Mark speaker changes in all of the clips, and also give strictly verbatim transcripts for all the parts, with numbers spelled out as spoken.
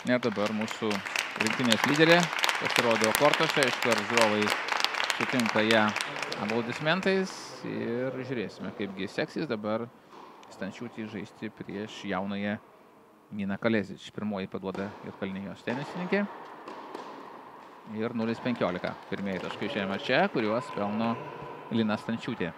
Speaker 1: Ir dabar mūsų rinktinės lyderė pasirodo kortose, iškart žiūrovai sutinka ją aplaudismentais ir žiūrėsime, kaipgi seksis dabar Stančiūtei žaisti prieš jaunąją Niną Kalezič. Pirmoji paduoda Juodkalnijos tenisininkė. Ir nulis penkiolika. Pirmieji taškai šiame mače, kuriuos pelno Lina Stančiūtė.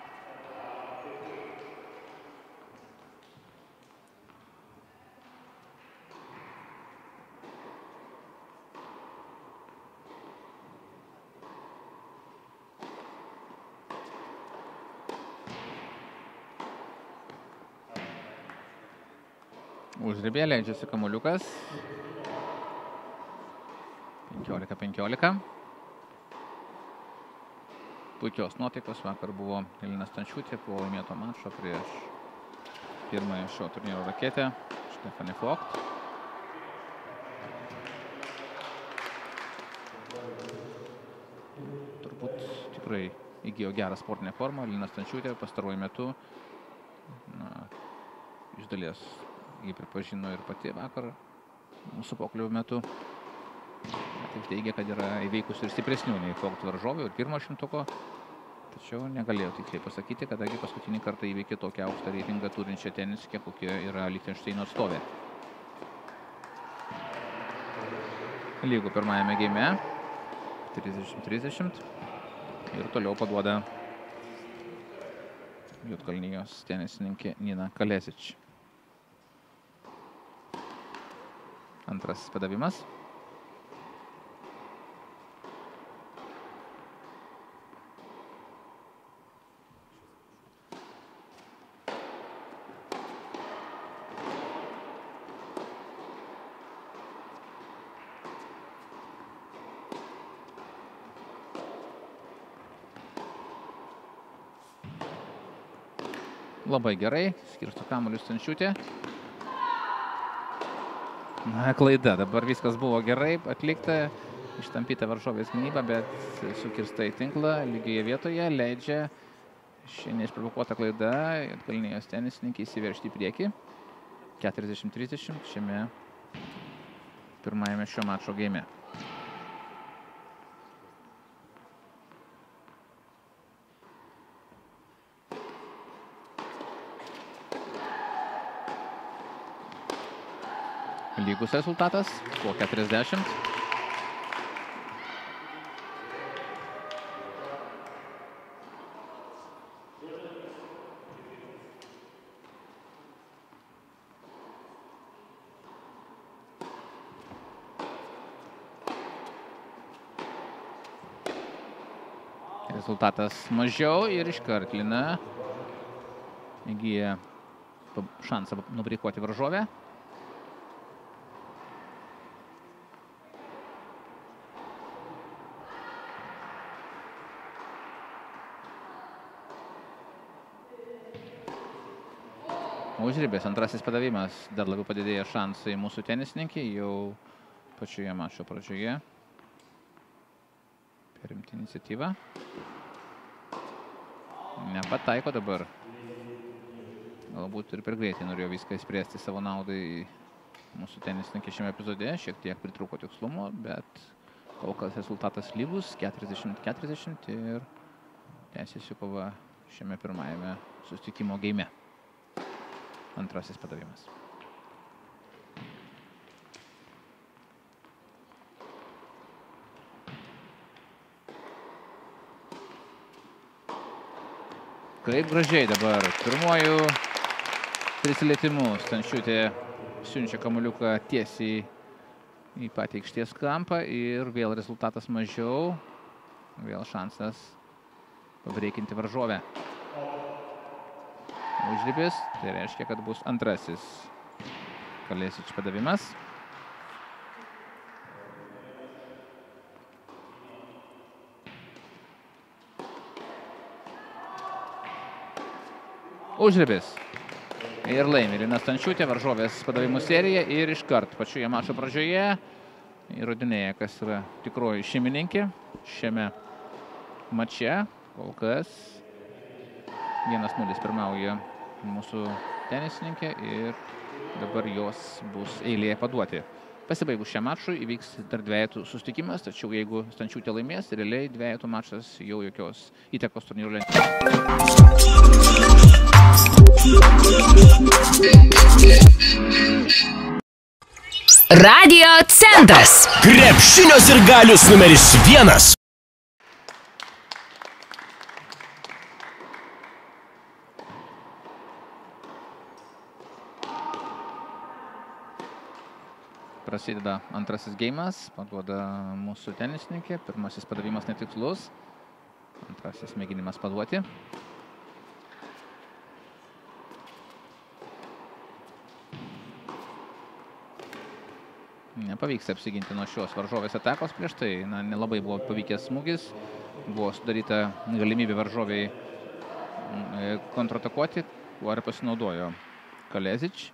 Speaker 1: Užribė leidžiasi kamuoliukas. penkiolika penkiolika. Puikios nuotaikos. Vakar buvo Lina Stančiūtė po laimėto mačo prieš pirmąją šio turnyro raketę Stephanie Vogt. Turbūt tikrai įgijo gerą sportinę formą. Lina Stančiūtė pastaruoju metu na, iš dalies jį pripažino ir pati vakar mūsų pokalbio metu. Taip teigia, kad yra įveikusi ir stipresnių nei Vogt varžovių ir pirmo šimtuko. Tačiau negalėjau tiksliai pasakyti, kadangi paskutinį kartą įveikė tokią aukštą reitingą turinčią tenisikę, kokia yra Lichtensteino atstovė. Lygų pirmajame geime. trisdešimt trisdešimt. Ir toliau paduoda Juodkalnijos tenisininkė Nina Kalezič. Antrasis padavimas. Labai gerai, skirsto kamuolius Stančiūtė. Na, klaida, dabar viskas buvo gerai atlikta, ištampyta varžovės gynyba, bet sukirsta į tinklą lygioje vietoje, leidžia ši neišprovokuota klaida Juodkalnijos tenisininkė įsiveržti į priekį. keturiasdešimt trisdešimt šiame pirmajame šio mačo geime. Lygus rezultatas po keturiasdešimt. Rezultatas mažiau ir iškart Lina įgyja šansą nubrėkuoti varžovę. Užribės antrasis padavimas, dar labiau padidėjo šansai mūsų tenisininkį jau pačioje mačo pradžioje. Perimti iniciatyvą. Nepataiko dabar. Galbūt ir per greitai norėjo viską įspręsti savo naudai mūsų tenisininkį šiame epizode. Šiek tiek pritrūko tikslumo, bet kol kas rezultatas lygus, keturiasdešimt keturiasdešimt ir tęsiasi kova šiame pirmajame susitikimo geime. Antrasis padavimas. Kaip gražiai dabar pirmuoju prisilietimu Stančiūtė siunčia kamuoliuką tiesiai į patį aikštės kampą ir vėl rezultatas mažiau. Vėl šansas pabreikinti varžovę. Užribės, tai reiškia, kad bus antrasis Kalezič padavimas. Užribės. Ir laimi Lina Stančiūtė varžovės padavimų seriją ir iškart pačioje mačo pradžioje įrodinėja, kas yra tikroji šeimininkė šiame mače. Kol kas vienas nulis pirmauja mūsų tenisininkė ir dabar jos bus eilė paduoti Pasibaigus šiam mačui įvyks dar dvejetų susitikimas, tačiau jeigu Stančiūtė laimės, realiai dvejetų mačas jau jokios įtakos turnyrų lentelėje.
Speaker 2: Radio centras.
Speaker 3: Krepšinio sirgalius numeris vienas.
Speaker 1: Prasideda antrasis geimas, paduoda mūsų tenisininkė, pirmasis padavimas netikslus, antrasis mėginimas paduoti. Nepavyks apsiginti nuo šios varžovės atakos prieš tai, na, nelabai buvo pavykęs smūgis, buvo sudaryta galimybė varžoviai kontratakuoti, kuo ir pasinaudojo Kalezič.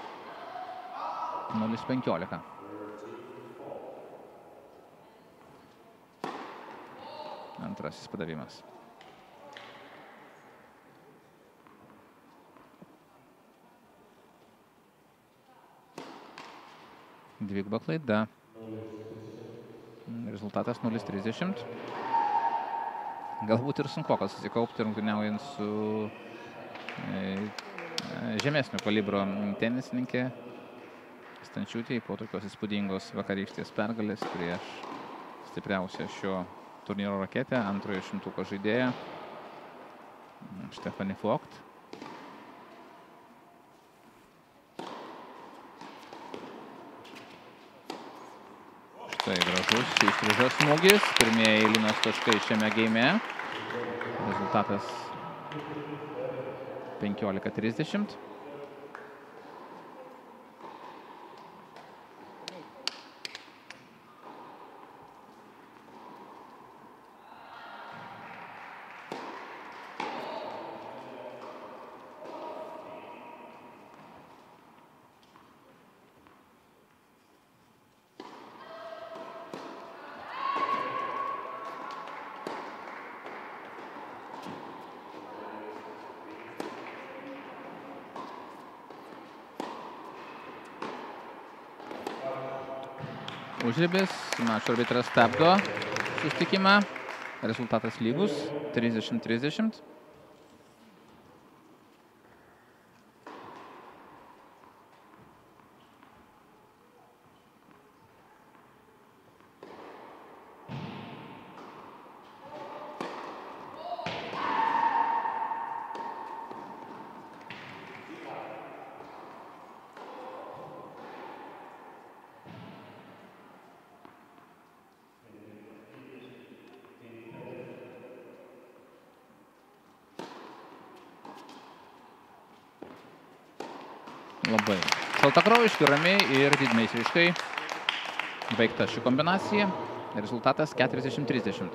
Speaker 1: nulis penkiolika. Antrasis padavimas. Dviguba klaida. Rezultatas nulis trisdešimt. Galbūt ir sunkokas susikaupti rungtyniaujant su žemesnio kalibro tenisininkė Stančiūtė po tokios įspūdingos vakarykštės pergalės prieš stipriausią šio turnyro raketę, antrojo šimtuko žaidėją Stephanie Vogt. Štai gražus įstrižas smūgis, pirmieji Linos taškai šiame geime. Rezultatas penkiolika trisdešimt. Užribis, mačo arbitras stabdo susitikimą, rezultatas lygus, trisdešimt trisdešimt. Labai šaltakraujiškai, ramiai ir didmeistriškai baigta ši kombinacija. Rezultatas keturiasdešimt trisdešimt.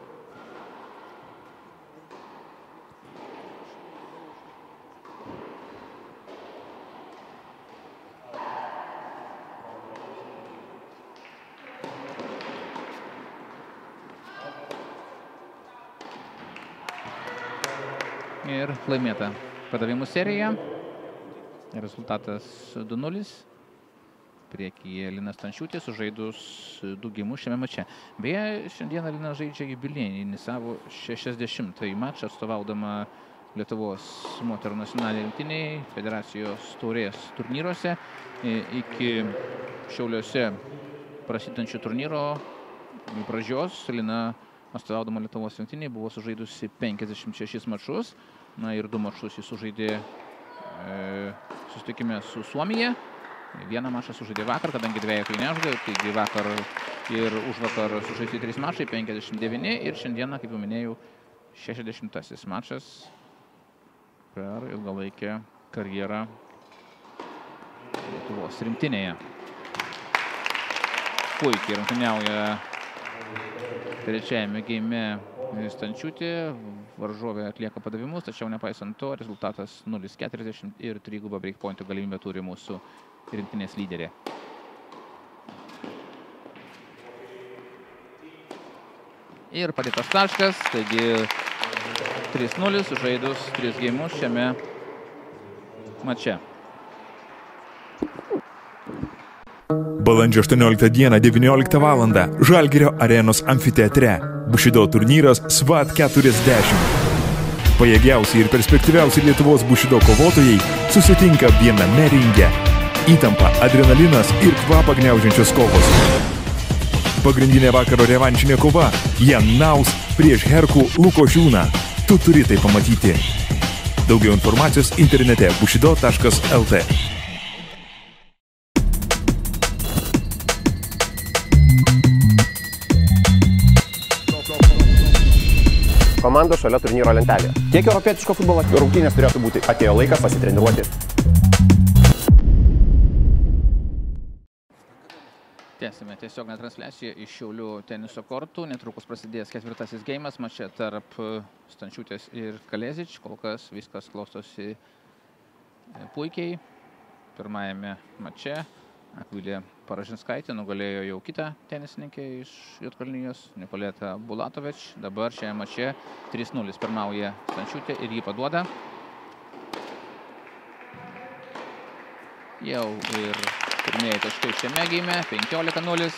Speaker 1: Ir laimėta padavimų serija. Rezultatas du nulis. Priekyje Lina Stančiūtė sužaidus du geimus šiame mače. Beje, šiandieną Lina žaidžia jubiliejinį savo šešiasdešimtąjį mačą, atstovaudama Lietuvos moterų nacionaliniai rinktiniai federacijos taurės turnyruose. Iki Šiauliuose prasidedančio turnyro pradžios Lina, atstovaudama Lietuvos rinktiniai, buvo sužaidusi penkiasdešimt šešis mačus. Na ir du mačus jis sužaidė susitikime su Suomija. Vieną mačą sužaidė vakar, kadangi dvejetų nežaidė, taigi vakar ir užvakar sužaisti trys mačai, penkiasdešimt devyni ir šiandieną, kaip jau minėjau, šešiasdešimtasis mačas per ilgalaikę karjerą Lietuvos rinktinėje. Puikiai rungtyniauja trečiajame geime Stančiūtė, varžovė atlieka padavimus, tačiau nepaisant to, rezultatas nulis keturiasdešimt ir triguba breakpointų galimybę turi mūsų rinktinės lyderė. Ir padėtas taškas, taigi trys nulis, žaidus tris geimus šiame mače.
Speaker 4: Balandžio aštuonioliktą dieną devynioliktą valandą Žalgirio arenos amfiteatre Bushido turnyras SWAT keturiasdešimt. Pajėgiausiai ir perspektyviausiai Lietuvos Bushido kovotojai susitinka viename ringe. Įtampa, adrenalinas ir kvapą gniaužiančios kovos. Pagrindinė vakaro revanšinė kova – Jan Naus prieš Herkų Lukošiūną. Tu turi tai pamatyti. Daugiau informacijos internete bushido taškas lt.
Speaker 5: Komandos šalia turnyro lentelėje. Tiek europietiško futbolo rungtynės turėtų būti. Atėjo laikas pasitreniruoti.
Speaker 1: Tęsime tiesioginę transliaciją iš Šiaulių teniso kortų. Netrukus prasidės ketvirtasis geimas mače tarp Stančiūtės ir Kalezič. Kol kas viskas klostosi puikiai. Pirmajame mače Akvilė Paražinskaitė nugalėjo jau kitą tenisininkę iš Juodkalnijos, Nikoleta Bulatovič. Dabar šiame mače trys nulis pirmauja Stančiūtė ir jį paduoda. Jau ir pirmieji taškai šiame geime, penkiolika nulis.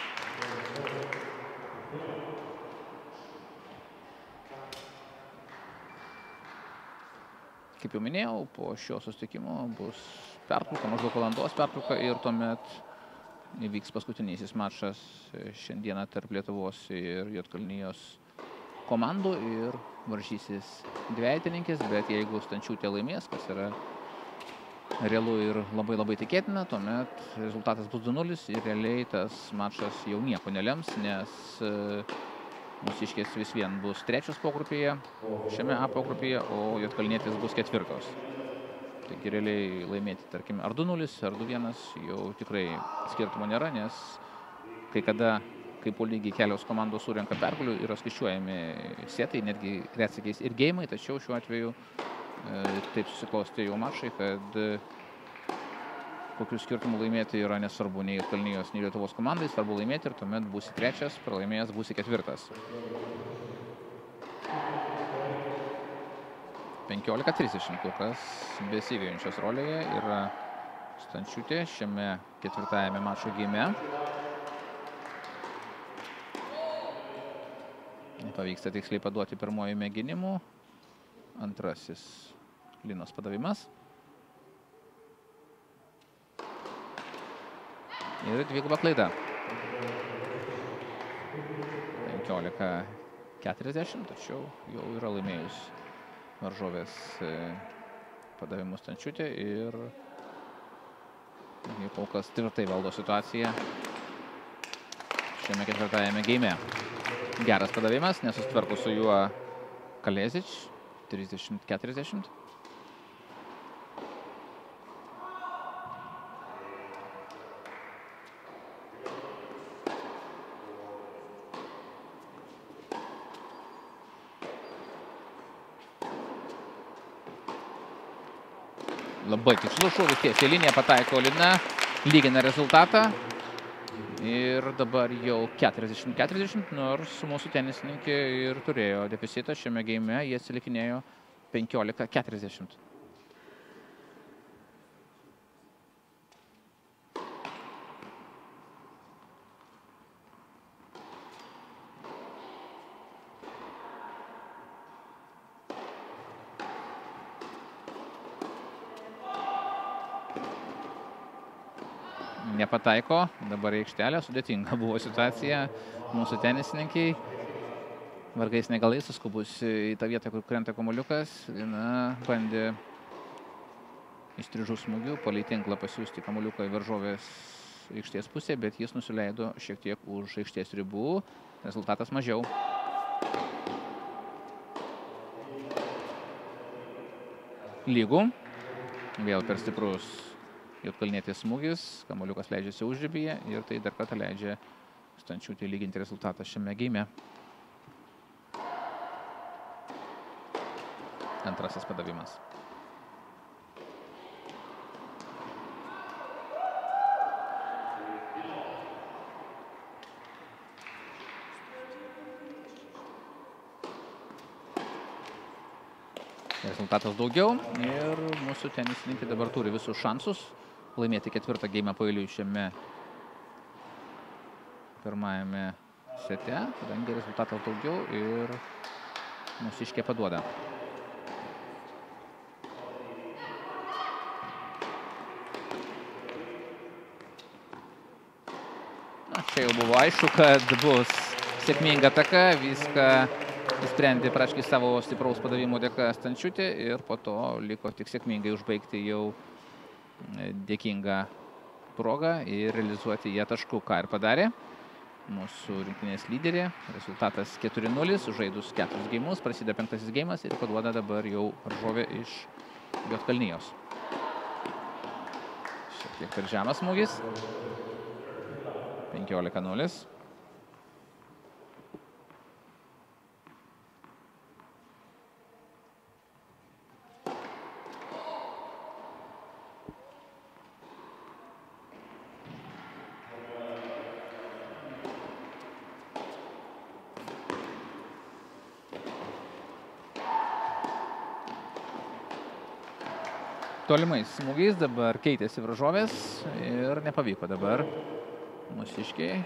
Speaker 1: Kaip jau minėjau, po šio susitikimo bus pertrauka, maždaug valandos pertrauka ir tuomet įvyks paskutinysis mačas šiandieną tarp Lietuvos ir Juodkalnijos komandų ir varžysis dvejatininkės, bet jeigu Stančiūtė laimės, kas yra realu ir labai labai tikėtina, tuomet rezultatas bus du nulis ir realiai tas mačas jau nieko nelems, nes mūsiškės vis vien bus trečios pogrupėje, šiame A pogrupėje, o Juodkalnietis bus ketvirtos. Taigi realiai laimėti, tarkim, ar du nulis, ar du vienas jau tikrai skirtumo nėra, nes kai kada, kai po lygiai kelios komandos surenka pergalių, yra skaičiuojami setai, netgi retsykiais ir geimai, tačiau šiuo atveju e, taip susiklostė jau mačai, kad e, kokių skirtumų laimėti yra nesvarbu nei Juodkalnijos, nei Lietuvos komandai, svarbu laimėti ir tuomet būsi trečias, pralaimėjęs būsi ketvirtas. penkiolika trisdešimt, kol kas besivejančios rolėje yra Stančiūtė šiame ketvirtajame mačo geime. Nepavyksta tiksliai paduoti pirmojų mėginimų. Antrasis Linos padavimas. Ir dviguba klaida. penkiolika keturiasdešimt, tačiau jau yra laimėjus varžovės padavimus Stančiūtė ir kol kas tvirtai valdo situaciją šiame ketvirtajame geime. Geras padavimas, nesustvarko su juo Kalezič, trisdešimt keturiasdešimt. Labai tikslus šūvis, tiesiai linija pataiko Lina, lygina rezultatą. Ir dabar jau keturiasdešimt keturiasdešimt, nors mūsų tenisininkė ir turėjo deficitą šiame geime, jie atsilikinėjo penkiolika keturiasdešimt. Nepataiko, dabar aikštelė, sudėtinga buvo situacija mūsų tenisininkiai. Vargais negalais suskubusi į tą vietą, kur krenta kamuoliukas. Lina bandė įstrižų smūgių, palei tinklą pasiųsti kamuoliuką į varžovės aikštės pusę, bet jis nusileido šiek tiek už aikštės ribų. Rezultatas mažiau. Lygų. Vėl per stiprus Juodkalnietės smūgis, kamuoliukas leidžiasi užribyje ir tai dar kartą leidžia Stančiūtei lyginti rezultatą šiame geime. Antrasis padavimas. Rezultatas daugiau ir mūsų tenisininkai dabar turi visus šansus laimėti ketvirtą geimą paeiliui šiame pirmajame sete, kadangi rezultatas daugiau ir mūsiškė paduoda. Na, čia jau buvo aišku, kad bus sėkminga ataka, viską įsprendė praškai savo stipraus padavimo dėka Stančiūtė ir po to liko tik sėkmingai užbaigti jau dėkingą progą ir realizuoti ją tašku, ką ir padarė mūsų rinktinės lyderė. Rezultatas keturi nulis, žaidus keturis geimus, prasideda penktasis geimas ir paduoda dabar jau varžovė iš Juodkalnijos. Šiek tiek per žemas smūgis. penkiolika nulis. Tolimais smūgiais dabar keitėsi varžovės ir nepavyko dabar mūsiškiai.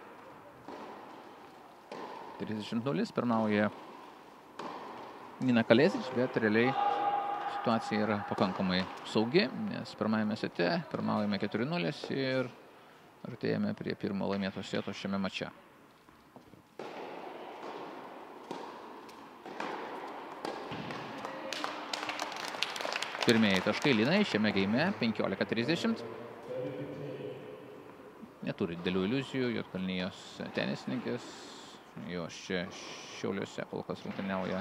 Speaker 1: trisdešimt nulis, pirmauja Nina Kalesič, bet realiai situacija yra pakankamai saugi, nes pirmajame sete pirmaujame keturi nulis ir artėjame prie pirmo laimėto seto šiame mače. Pirmieji taškai Linai šiame geime penkiolika trisdešimt. Neturi didelių iliuzijų, Juodkalnijos tenisininkės. Jos čia Šiauliuose kol kas rungtyniauja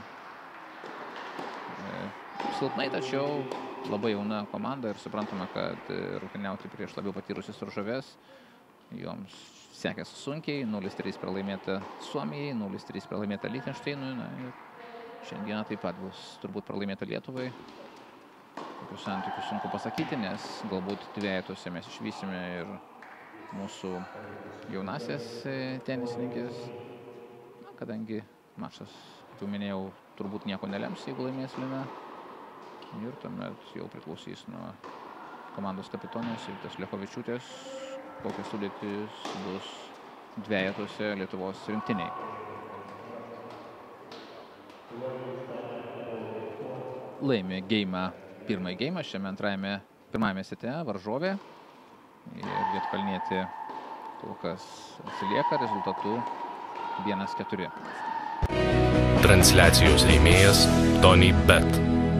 Speaker 1: silpnai, tačiau labai jauna komanda ir suprantame, kad rungtyniauti prieš labiau patyrusius varžoves joms sekėsi sunkiai. nulis trys pralaimėta Suomijai, nulis trys pralaimėta Lichtensteinui. Na, ir šiandieną taip pat bus turbūt pralaimėta Lietuvai. Tokius santykius sunku pasakyti, nes galbūt dvejetose mes išvysime ir mūsų jaunasias tenisininkės. Na, kadangi mačas, kaip jau minėjau, turbūt nieko nelems, jeigu laimės Lina. Ir tuomet jau priklausys nuo komandos kapitonės Iltės Lechovičiūtės, kokios sudėtis bus dvejetose Lietuvos rinktiniai. Laimė geimą. Pirmąjį geimą šiame antrajame, pirmajame sete varžovė ir Juodkalnietė kol kas atsilieka rezultatu vienas keturi.
Speaker 3: Transliacijos rėmėjas Tony Bet.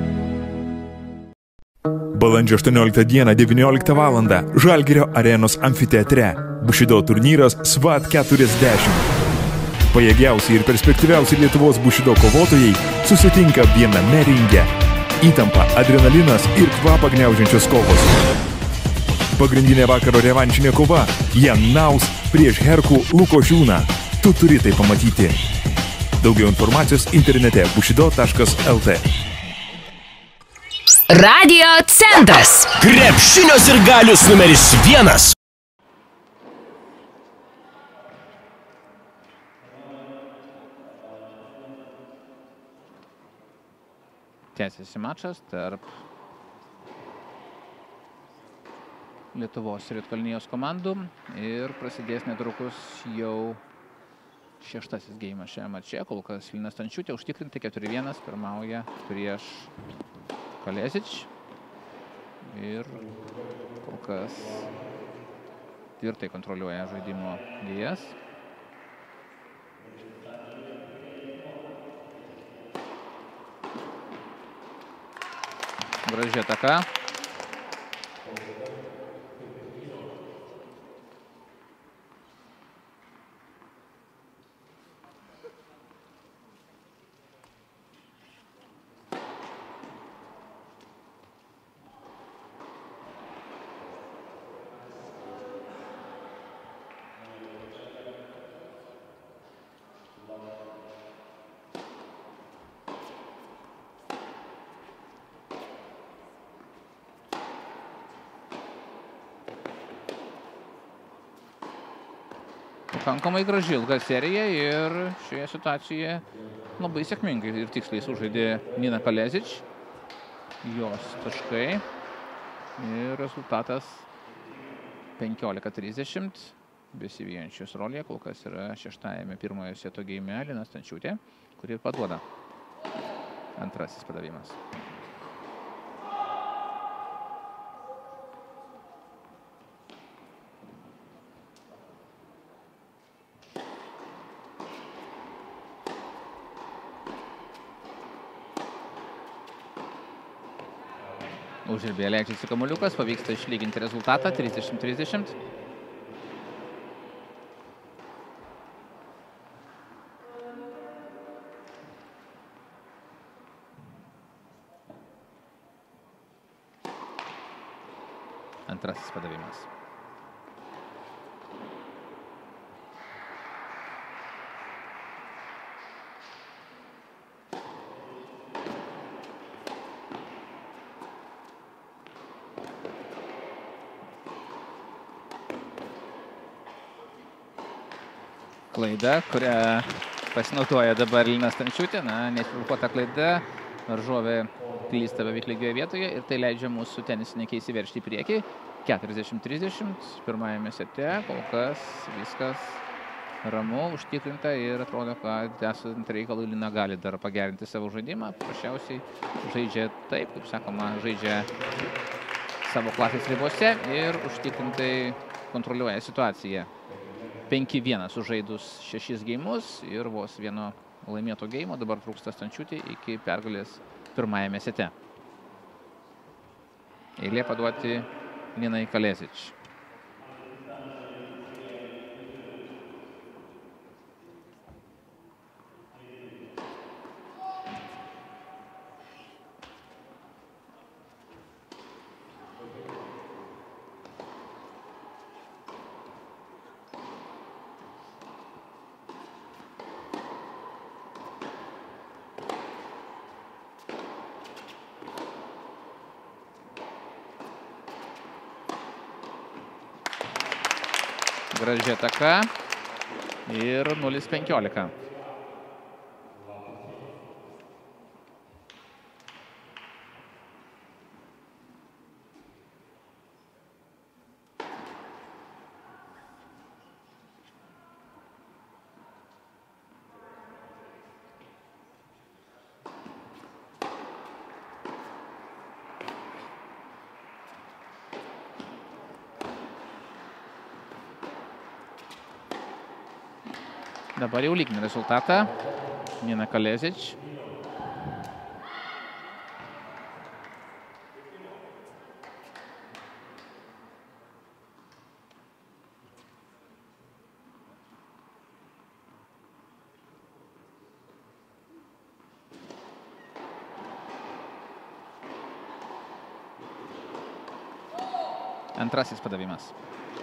Speaker 4: Balandžio aštuonioliktą dieną devynioliktą valandą Žalgirio arenos amfiteatre Bushido turnyras SWAT keturiasdešimt. Pajėgiausi ir perspektyviausi Lietuvos Bushido kovotojai susitinka viename ringe. Įtampa, adrenalinas ir kvapą gniaužiančios kovos. Pagrindinė vakaro revanšinė kova – Jan Naus prieš Herkų Lukošiūną. Tu turi tai pamatyti. Daugiau informacijos internete bushido taškas lt.
Speaker 2: Radio centras.
Speaker 3: Krepšinio sirgalius numeris vienas.
Speaker 1: Tęsiasi mačas tarp Lietuvos ir Juodkalnijos komandų ir prasidės netrukus jau šeštasis geimas šiame mače. Kol kas Lina Stančiūtė užtikrinti keturi vienas pirmauja prieš Kalesič ir kol kas tvirtai kontroliuoja žaidimo gijas. Graži ataka. Pakankamai graži ilga serija ir šioje situacijoje labai sėkmingai ir tiksliai sužaidė Nina Kalesič. Jos taškai ir rezultatas penkiolika trisdešimt. besivyjančios rolėje. Kol kas yra šeštajame pirmojo seto geime Lina Stančiūtė, kuri paduoda antrasis padavimas. Užribyje leidžiasi kamuoliukas, pavyksta išlyginti rezultatą trisdešimt trisdešimt. Antrasis padavimas. Klaida, kurią pasinaudoja dabar Lina Stančiūtė. Na, neišprovokuota klaida. Varžovė klysta beveik lygioje vietoje ir tai leidžia mūsų tenisininkai įsiveržti į priekį. keturiasdešimt trisdešimt. Pirmajame sete kol kas viskas ramu, užtikrinta ir atrodo, kad esant reikalui Lina gali dar pagerinti savo žaidimą. Paprasčiausiai žaidžia taip, kaip sakoma, žaidžia savo klasės ribose ir užtikrintai kontroliuoja situaciją. penki vienas sužaidus šešis geimus ir vos vieno laimėto geimo. Dabar trūksta Stančiūtė iki pergalės pirmajame sete. Eilė paduoti Linai Kalezič. Graži ataka ir nulis penkiolika. Dabar jau lygina rezultatą Lina Kalezič. Antrasis padavimas.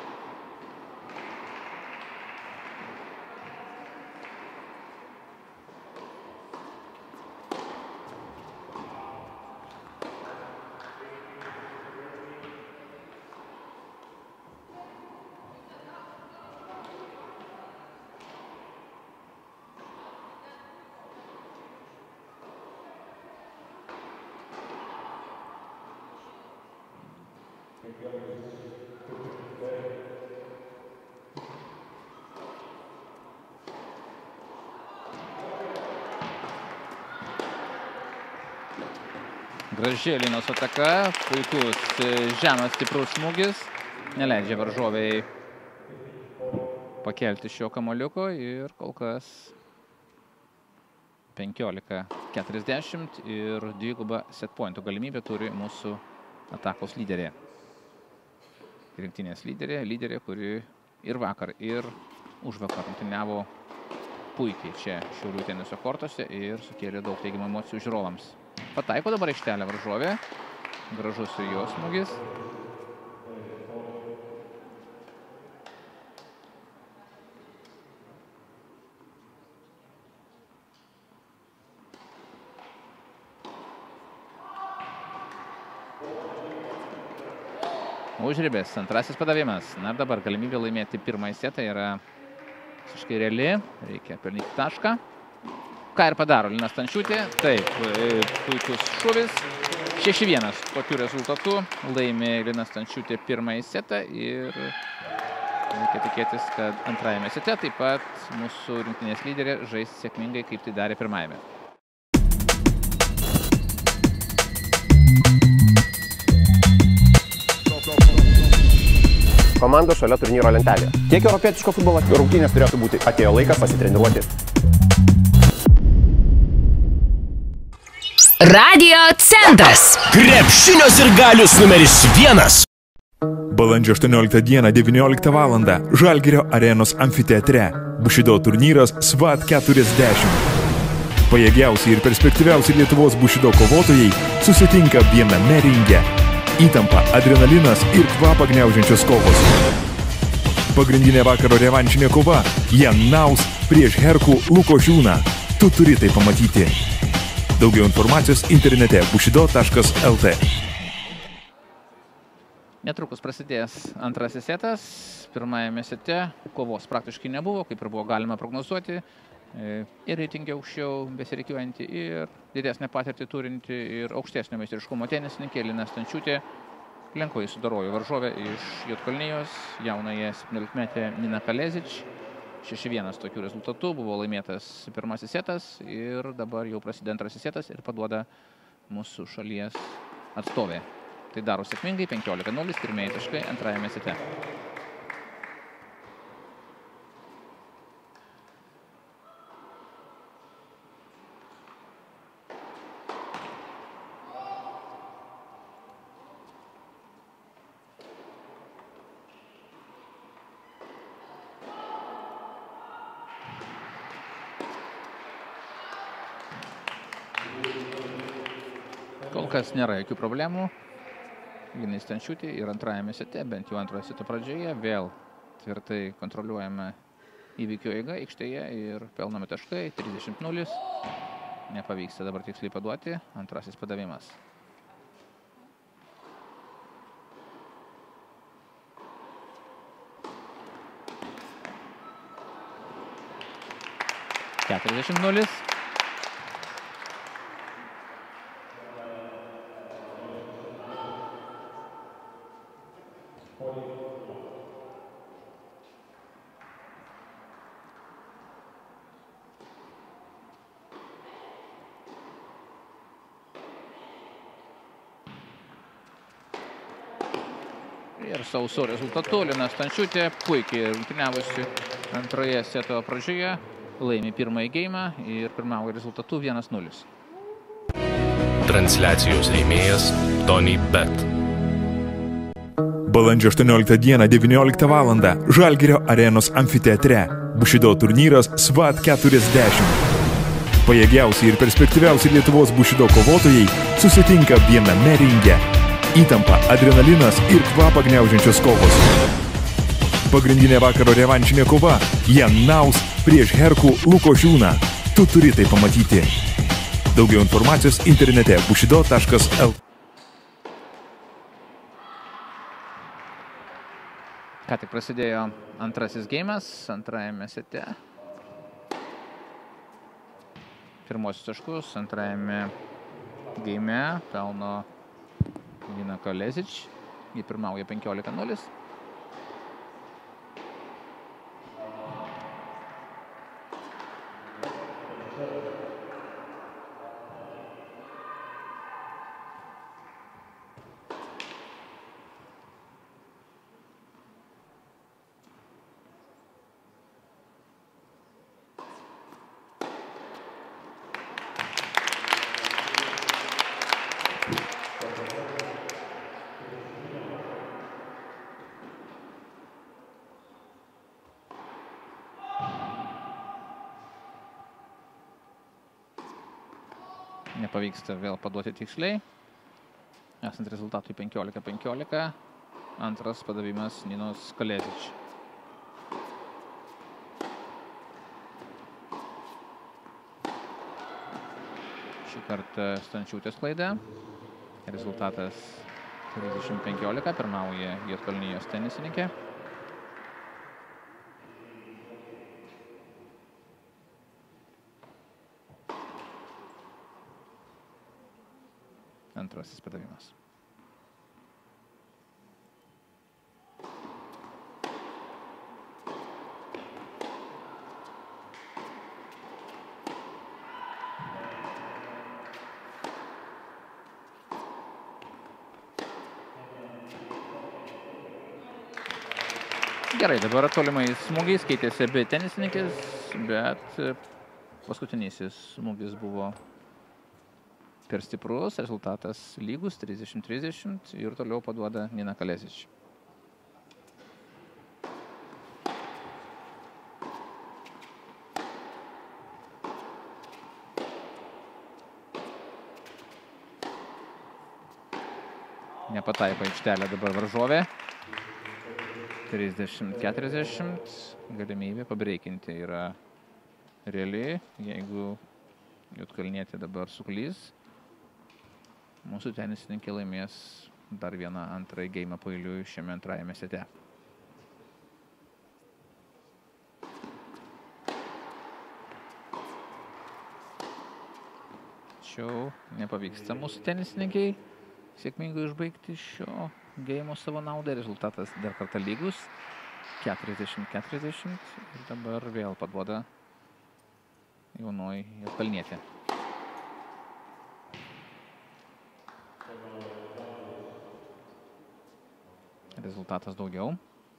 Speaker 1: Graži Linos ataka, puikus žemas stiprus smūgis, neleidžia varžoviai pakelti šio kamuoliuko ir kol kas penkiolika keturiasdešimt ir dviguba set pointų galimybė turi mūsų atakos lyderė. Rinktinės lyderė, lyderė, kuri ir vakar, ir užvakar rungtyniavo puikiai čia Šiaulių teniso kortuose ir sukėlė daug teigiamų emocijų žiūrovams. Pataiko dabar aikštelę varžovė. Gražus jos smūgis. Užribės, antrasis padavimas. Na ir dabar galimybė laimėti pirmąjį setą yra visiškai reali. Reikia pelnyti tašką. Ką ir padaro Lina Stančiūtė. Taip, puikus šuvis. šeši vienas tokiu rezultatu laimė Lina Stančiūtė pirmąjį setą ir Reikia tikėtis, kad antrajame sete taip pat mūsų rinktinės lyderė žais sėkmingai, kaip tai darė pirmajame.
Speaker 5: Komanda šalia turnyro lentelėje. Tiek europietiško futbolo rungtynės turėtų būti. Atėjo laikas pasitreniruoti.
Speaker 2: Radio centras.
Speaker 3: Krepšinio sirgalius numeris vienas.
Speaker 4: Balandžio aštuonioliktą dieną devynioliktą valandą Žalgirio arenos amfiteatre Bushido turnyras SWAT keturiasdešimt. Pajėgiausi ir perspektyviausi Lietuvos Bushido kovotojai susitinka viename ringe. Įtampa, adrenalinas ir kvapą gniaužiančios kovos. Pagrindinė vakaro revanšinė kova – Jan Naus prieš Herkų Lukošiūną. Tu turi tai pamatyti. Daugiau informacijos internete bushido taškas lt.
Speaker 1: Netrukus prasidės antrasis setas. Pirmajame sete kovos praktiškai nebuvo, kaip ir buvo galima prognozuoti. Ir reitingiai aukščiau besirikiuojanti, ir didesnę patirtį turinti, ir aukštesnio meistriškumo tenisininkė Lina Stančiūtė lengvai sudarojo varžovę iš Juodkalnijos, jaunąją septyniolikmetę Nina Kalezič. šeši vienas tokių rezultatų, buvo laimėtas pirmasis setas ir dabar jau prasideda antrasis setas ir paduoda mūsų šalies atstovė. Tai daro sėkmingai, penkiolika nulis, pirmieji taškai antrajame sete. Kol kas nėra jokių problemų. Linai Stančiūtė ir antrajame sete, bent jau antrojo seto pradžioje, vėl tvirtai kontroliuojame įvykio eigą aikštėje ir pelnomi taškai, trisdešimt nulis. Nepavyksta dabar tiksliai paduoti, antrasis padavimas. keturiasdešimt nulis. Ir sausu rezultatu Lina Stančiūtė puikiai rungtyniavosi antroje seto pradžioje, laimi pirmąjį geimą ir pirmavo rezultatu vienas nulis.
Speaker 3: Transliacijos rėmėjas Tony Bet.
Speaker 4: Balandžio aštuonioliktą dieną devynioliktą valandą Žalgirio arenos amfiteatre Bushido turnyras SWAT keturiasdešimt. Pajėgiausi ir perspektyviausi Lietuvos Bushido kovotojai susitinka viename ringe. Įtampa, adrenalinas ir kvapą gniaužiančios kovos. Pagrindinė vakaro revanšinė kova – Jan Naus prieš Herkų Lukošiūną. Tu turi tai pamatyti. Daugiau informacijos internete bushido taškas lt.
Speaker 1: Ką tik prasidėjo antrasis geimas, antrajame sete. Pirmosius taškus antrajame geime pelno Nina Kalezič, jį pirmauja penkiolika nulis. Nepavyksta vėl paduoti tiksliai. Esant rezultatui penkiolika penkiolika. Antras padavimas Ninos Kalezič. Šį kartą Stančiūtės klaida. Rezultatas trisdešimt penkiolika. Pirmauja Juodkalnijos tenisininkė. Antrasis padavimas. Gerai, dabar tolimais smūgiais keitėsi abi tenisininkės, bet paskutinysis smūgis buvo per stiprus, rezultatas lygus trisdešimt trisdešimt ir toliau paduoda Nina Kalezič. Nepataiko aikštelę dabar varžovė. trisdešimt keturiasdešimt. Galimybė pabreikinti yra reali. Jeigu Juodkalnietė dabar suklys, mūsų tenisininkė laimės dar vieną antrąjį geimą pailiui šiame antrajame sete. Tačiau nepavyksta mūsų tenisininkiai sėkmingai užbaigti šio geimo savo naudą. Rezultatas dar kartą lygus. keturiasdešimt keturiasdešimt. Ir dabar vėl paduoda jaunoji Juodkalnietė. Rezultatas daugiau.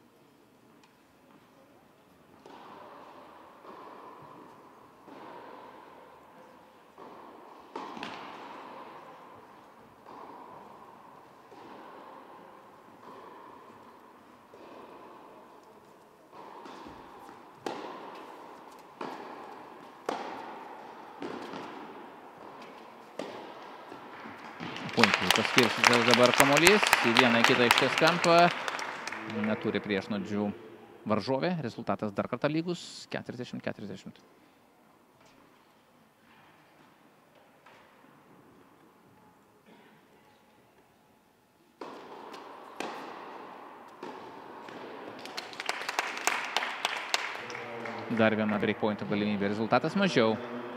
Speaker 1: Puikiai paskirstytas dabar kamuolys į vieną į kitą aikštės kampą. Neturi priešnuodžių varžovė. Rezultatas dar kartą lygus keturiasdešimt keturiasdešimt. Dar viena breakpointo galimybė. Rezultatas mažiau.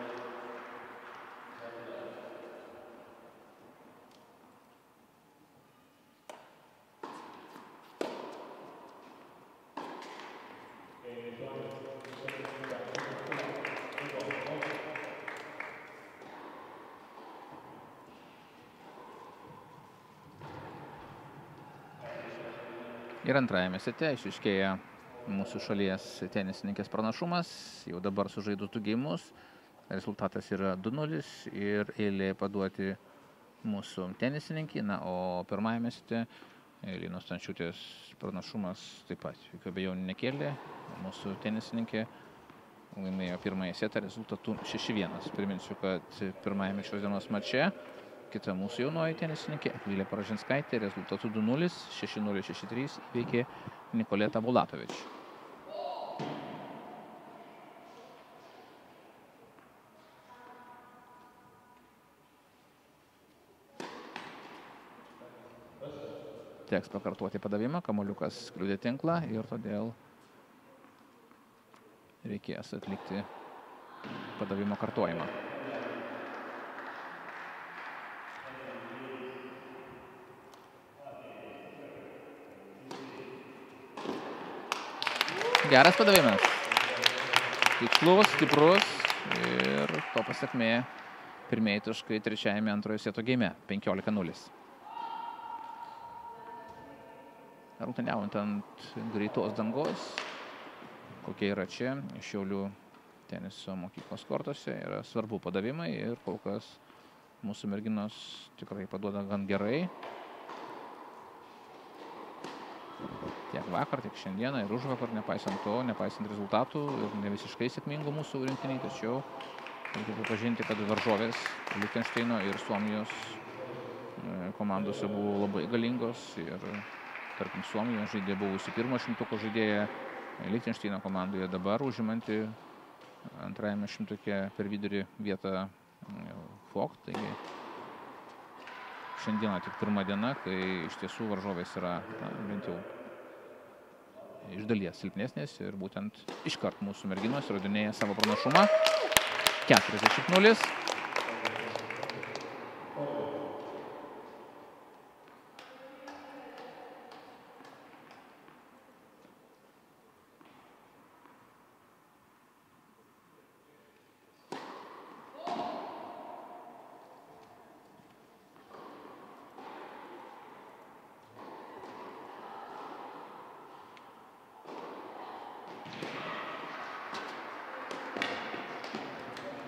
Speaker 1: Ir antrajame sete išryškėja mūsų šalies tenisininkės pranašumas. Jau dabar sužaidus du geimus. Rezultatas yra du nulis ir eilė paduoti mūsų tenisininkai. Na, o pirmajame sete Linos Stančiūtės pranašumas taip pat jokių abejonių nekėlė. Mūsų tenisininkė laimėjo pirmąjį setą rezultatu šeši vienas. Priminsiu, kad pirmajame šios dienos mače kita mūsų jaunoji tenisininkė Akvilė Paražinskaitė rezultatu du nulis, šeši nulis, šeši trys įveikė Nikoleta Bulatovič. Teks pakartoti padavimą, kamuoliukas kliudė tinklą ir todėl reikės atlikti padavimo kartojimą. Geras padavimas. Tikslus, stiprus ir to pasekmė pirmieji taškai trečiajame antrojo seto geime. penkiolika nulis. Rungtyniaujant ant greitos dangos, kokie yra čia, Šiaulių teniso mokyklos kortuose, yra svarbu padavimai ir kol kas mūsų merginos tikrai paduoda gan gerai. Tiek vakar, tiek šiandieną ir užvakar, nepaisant to, nepaisant rezultatų ir ne visiškai sėkmingų mūsų rinktiniai, tačiau reikia pripažinti, kad varžovės Lichtenšteino ir Suomijos komandose buvo labai galingos ir, tarkim, Suomija žaidė buvusi pirmo šimtuko žaidėja, Lichtenšteino komandoje dabar užimanti antrajame šimtuke per vidurį vietą Vogt. Taigi šiandieną tik pirma diena, kai iš tiesų varžovės yra na, bent jau iš dalies silpnesnės ir būtent iškart mūsų merginos įrodinėja savo pranašumą. keturiasdešimt nulis.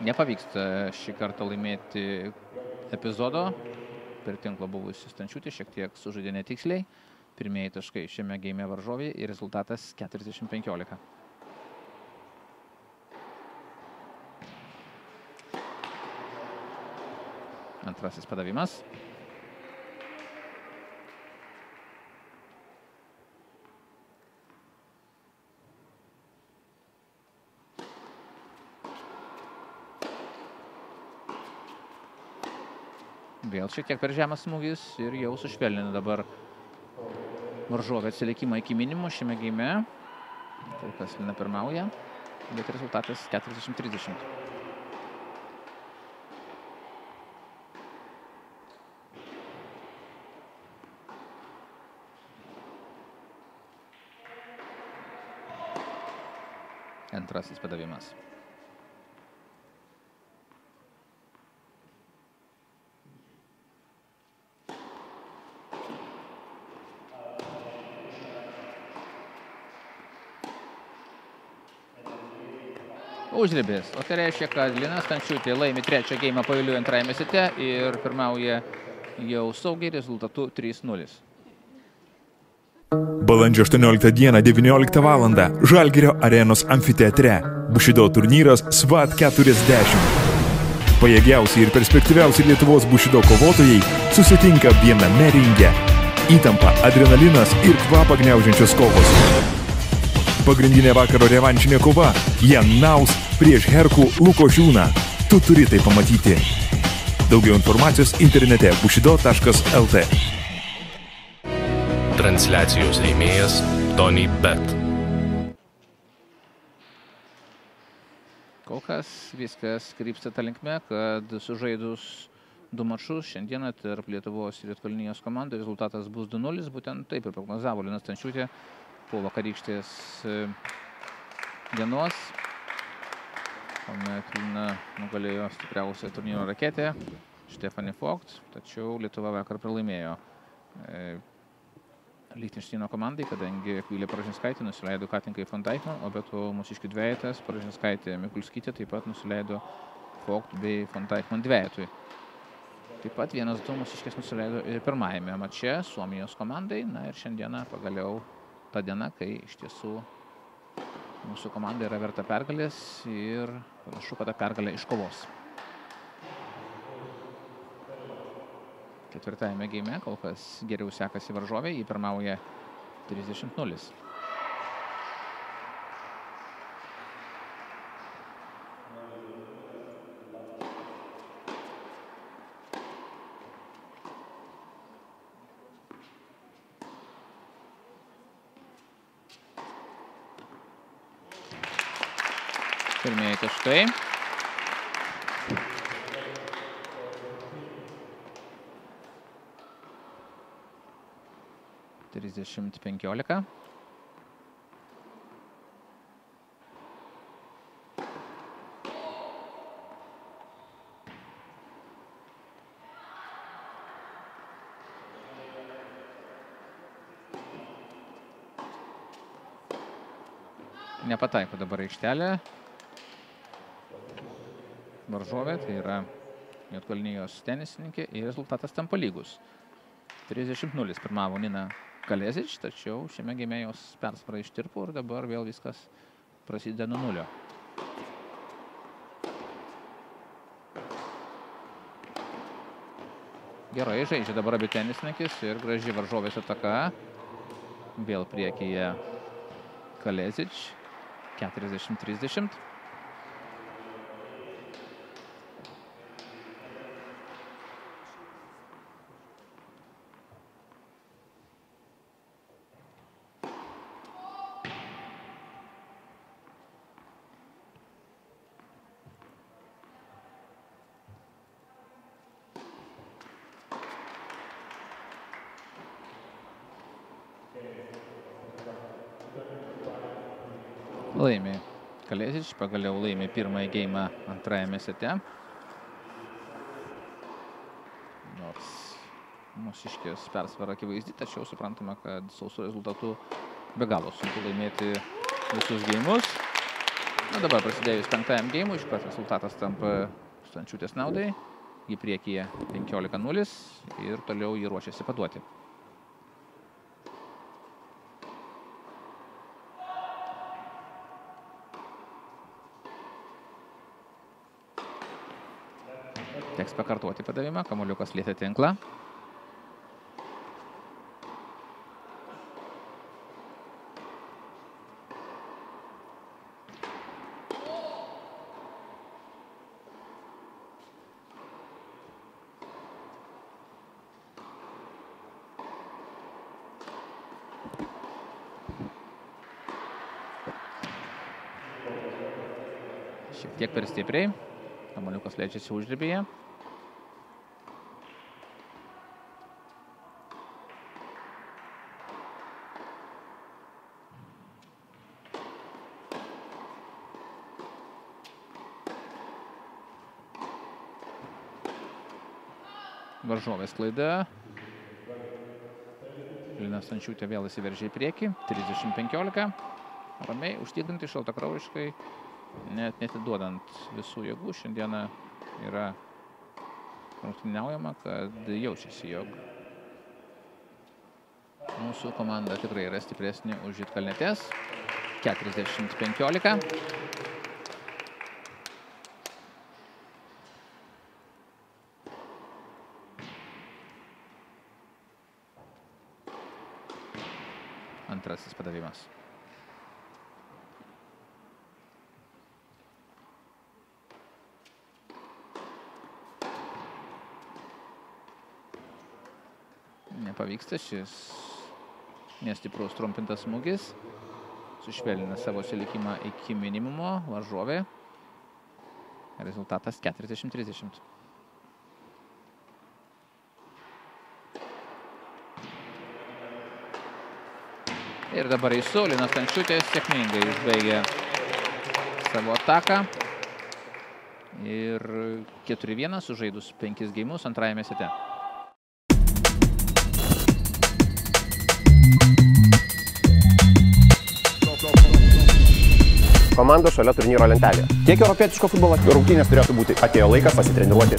Speaker 1: Nepavyksta šį kartą laimėti epizodo. Per tinklą buvusi Stančiūtė šiek tiek sužaidė netiksliai. Pirmieji taškai šiame geime varžovai ir rezultatas keturiasdešimt penkiolika. Antrasis padavimas. Vėl šiek tiek per žemas smūgis ir jau sušvelnina dabar varžovė atsilikimą iki minimumų šiame geime. Kol kas Lina pirmauja, bet rezultatas keturiasdešimt trisdešimt. Antrasis padavimas. Užribis. O tai reiškia, kad Lina Stančiūtė laimi trečią geimą paeiliui antrajame sete ir pirmauja jau saugiai rezultatu trys nulis.
Speaker 4: Balandžio aštuonioliktą dieną devynioliktą valandą Žalgirio arenos amfiteatre Bushido turnyras SWAT keturiasdešimt. Pajėgiausi ir perspektyviausi Lietuvos Bushido kovotojai susitinka viename ringe. Įtampa, adrenalinas ir kvapą gniaužiančios kovos. Pagrindinė vakaro revanšinė kova – Jan Naus prieš Herkų Lukošiūną. Tu turi tai pamatyti. Daugiau informacijos internete bushido taškas el t.
Speaker 3: Transliacijos rėmėjas Tony Bet.
Speaker 1: Kol kas viskas krypsta ta linkme, kad sužaidus du mačus šiandieną tarp Lietuvos ir Juodkalnijos komandų rezultatas bus du nulis. Būtent taip ir prognozavo Lina Stančiūtė po vakarykštės dienos, kuomet Lina nugalėjo stipriausią turnyro raketę Stephanie Vogt, tačiau Lietuva vakar pralaimėjo Lichtenšteino komandai, kadangi Akvilė Paražinskaitė nusileido Katinkai von Deichmann, o be to mūsiškių dvejetas Paražinskaitė Mikulskytė taip pat nusileido Vogt bei von Deichmann dvejetui. Taip pat vienas du mūsiškės nusileido ir pirmajame mače Suomijos komandai. Na ir šiandieną pagaliau ta diena, kai iš tiesų mūsų komanda yra verta pergalės ir panašu, kad tą pergalę iškovos. Ketvirtajame geime kol kas geriau sekasi varžovė, jį pirmauja trisdešimt nulis. Pirmieji taškai. trisdešimt penkiolika. Nepataiko dabar aikštelė. Varžovė, tai yra Juodkalnijos tenisininkė ir rezultatas tampa lygus. trisdešimt nulis pirmavo Nina Kalezič, tačiau šiame geime jos persvara ištirpo ir dabar vėl viskas prasideda nuo nulio. Gerai žaidžia dabar abi tenisininkės ir graži varžovės ataka. Vėl priekyje Kalezič, keturiasdešimt trisdešimt. Laimė Kalezič, pagaliau laimė pirmąjį geimą antrajame sete. Nors mūsiškės persvara akivaizdi, tačiau suprantame, kad sausų rezultatų be galo sunku laimėti visus geimus. Na, dabar prasidėjus penktajam geimui, iš pat rezultatas tampa Stančiūtės naudai. Į priekyje penkiolika nulis ir toliau jį ruošiasi paduoti. Teks pakartoti padavimą, kamuoliukas lietė tinklą. Šiek tiek per stipriai. Kamuoliukas leidžiasi užribėje. Varžovės klaida. Lina Stančiūtė vėl įsiveržė į priekį. trisdešimt penkiolika. Ramiai, užtikrinti, šaltakraujiškai, net netiduodant visų jėgų. Šiandieną yra rungtyniaujama, kad jaučiasi, jog mūsų komanda tikrai yra stipresnė už Juodkalnietės. keturiasdešimt penkiolika. Antrasis padavimas. Nepavyksta šis nestiprus trumpintas smūgis. Sušvelnina savo atsilikimą iki minimumo varžovė. Rezultatas keturiasdešimt trisdešimt. Ir dabar įsu, Lina Stančiūtė sėkmingai užbaigė savo ataką. Ir keturi vienas sužaidus penkis geimus antrajame sete.
Speaker 5: Komanda šalia turnyro lentelėje. Tiek europietiško futbolo rungtynės turėtų būti. Atėjo laikas pasitreniruoti.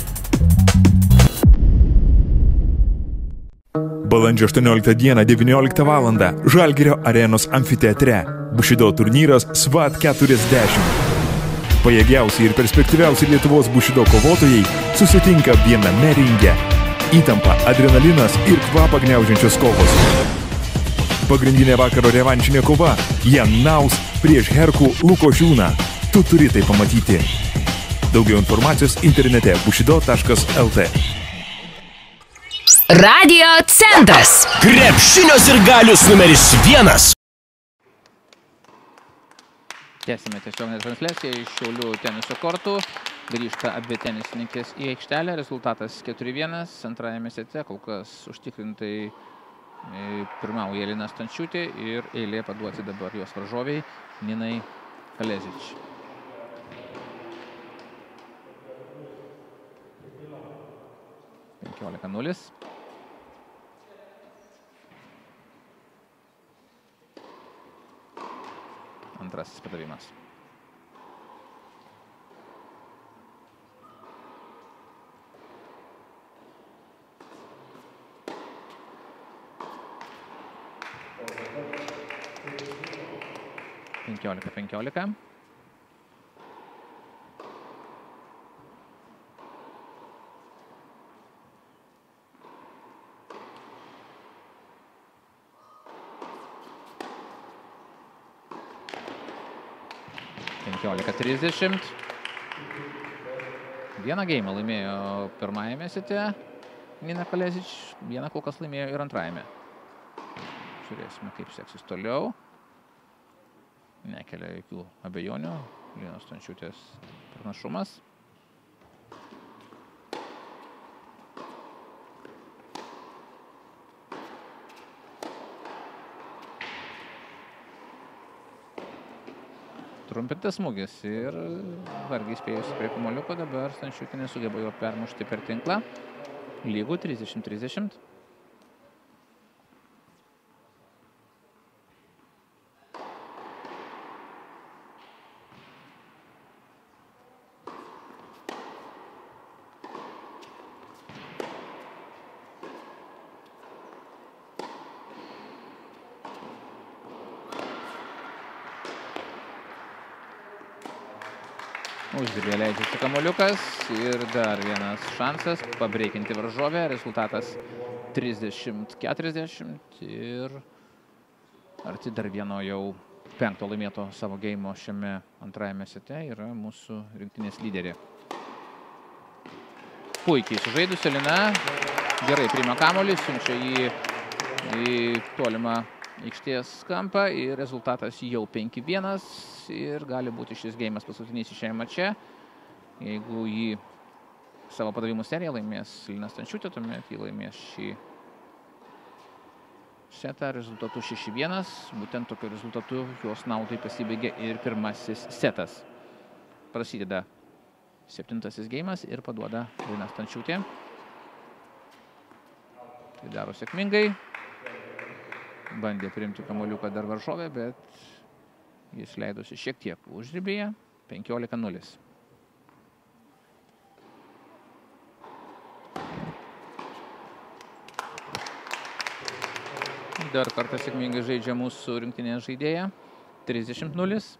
Speaker 4: Balandžio aštuonioliktą dieną devynioliktą valandą Žalgirio arenos amfiteatre Bushido turnyras SWAT keturiasdešimt. Pajėgiausi ir perspektyviausi Lietuvos Bushido kovotojai susitinka viename ringe. Įtampa, adrenalinas ir kvapą gniaužiančios kovos. Pagrindinė vakaro revanšinė kova – Jan Naus prieš Herkų Lukošiūną. Tu turi tai pamatyti. Daugiau informacijos internete bushido taškas lt.
Speaker 2: Radio centras.
Speaker 3: Krepšinio sirgalius numeris vienas.
Speaker 1: Tęsime tiesioginę transliaciją iš Šiaulių teniso kortų. Grįžta abi tenisininkės į aikštelę. Rezultatas keturi vienas. Antrajame sete kol kas užtikrintai pirmauja Lina Stančiūtė ir eilė paduoti dabar jos varžoviai Ninai Kalezič. penkiolika nulis. Antrasis padavimas. penkiolika penkiolika. penkiolika trisdešimt. Vieną geimą laimėjo pirmajame sete Nina Kalezič, vieną kol kas laimėjo ir antrajame. Žiūrėsime, kaip seksis toliau. Nekelia jokių abejonių. Linos Stančiūtės pranašumas. Trumpintas smūgis ir vargiai spėjusi prie kamuoliuko. Dabar Stančiūtė nesugeba jo permušti per tinklą. Lygų trisdešimt trisdešimt. Užribėje leidžiasi kamuoliukas ir dar vienas šansas pabreikinti varžovę. Rezultatas trisdešimt keturiasdešimt ir arti dar vieno jau penkto laimėto savo geimo šiame antrajame sete yra mūsų rinktinės lyderė. Puikiai sužaidusi Lina, gerai priima kamuolį, siunčia jį į tolimą aikštės kampą ir rezultatas jau penki vienas ir gali būti šis geimas paskutinis šiame mače. Jeigu jį savo padavimų seriją laimės Lina Stančiūtė, tuomet jį laimės šį setą rezultatu šeši vienas. Būtent tokiu rezultatu jos naudai pasibaigė ir pirmasis setas. Prasideda septintasis geimas ir paduoda Lina Stančiūtė. Tai daro sėkmingai. Bandė priimti kamuoliuką dar varžovę, bet jis leidosi šiek tiek užribėje. penkiolika nulis. Dar kartą sėkmingai žaidžia mūsų rinktinės žaidėja. trisdešimt nulis.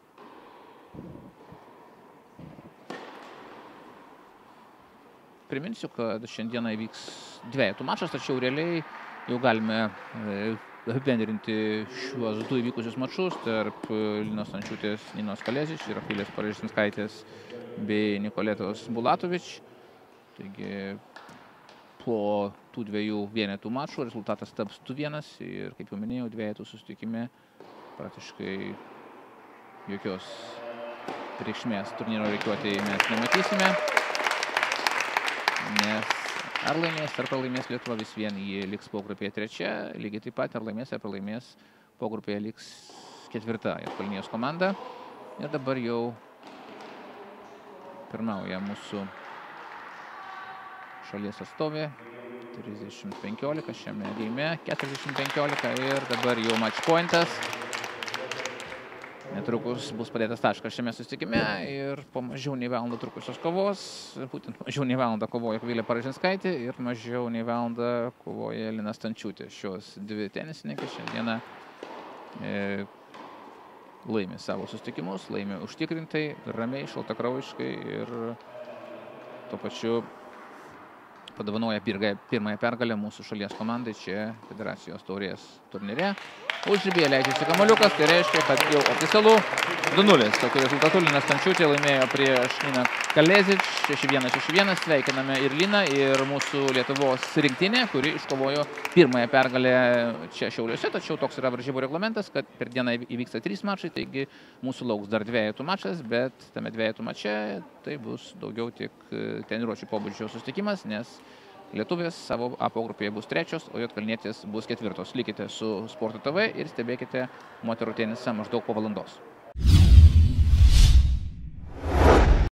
Speaker 1: Priminsiu, kad šiandieną įvyks dvejetų mačas, tačiau realiai jau galime apibendrinti šiuos du įvykusius mačus tarp Linos Stančiūtės, Ninos Kalezič ir Akvilės Paražinskaitės bei Nikoletos Bulatovič. Taigi po tų dviejų vienetų mačų rezultatas taps du vienas ir, kaip jau minėjau, dvejetų susitikime praktiškai jokios reikšmės turnyro rikiuotėje mes nematysime, nes ar laimės, ar pralaimės Lietuva, vis vien jie liks pogrupėje trečia, lygiai taip pat ar laimės, ar pralaimės, pogrupėje liks ketvirta Juodkalnijos komanda. Ir dabar jau pirmauja mūsų šalies atstovė, trisdešimt penkiolika šiame geime, keturiasdešimt penkiolika ir dabar jau match pointas. Netrukus bus padėtas taškas šiame susitikime ir po mažiau nei valandą trukusios kovos, būtent mažiau nei valandą kovoja Akvilė Paražinskaitė ir mažiau nei valandą kovoja Lina Stančiūtė. Šios dvi tenisininkai šiandieną e, laimi savo susitikimus, laimi užtikrintai, ramiai, šaltakraujiškai ir tuo pačiu padovanoja pirmąją pergalę mūsų šalies komandai čia Federacijos taurės turnyre. Užribėje leidžiasi kamuoliukas, tai reiškia, kad jau oficialu du nulis. Tokiu rezultatu Lina Stančiūtė laimėjo prieš Niną Kalezič šeši vienas šeši vienas. Sveikiname ir Liną, ir mūsų Lietuvos rinktinę, kuri iškovojo pirmąją pergalę čia Šiauliuose. Tačiau toks yra varžybų reglamentas, kad per dieną įvyksta trys mačai, taigi mūsų lauks dar dvejetų mačas, bet tame dvejetų mače tai bus daugiau tik treniruočių pobūdžio susitikimas, nes Lietuvės savo A pogrupėje bus trečios, o Juodkalnietės bus ketvirtos. Likite su Sporto T V ir stebėkite moterų tenisą maždaug po valandos.